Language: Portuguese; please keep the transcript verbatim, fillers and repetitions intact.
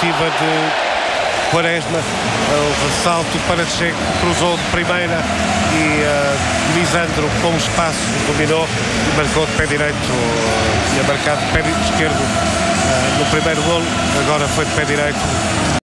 ofensiva de Quaresma, o ressalto para Checo, cruzou de primeira e uh, Lisandro com o espaço dominou e marcou de pé direito. Uh, tinha marcado de pé esquerdo uh, no primeiro golo, agora foi de pé direito.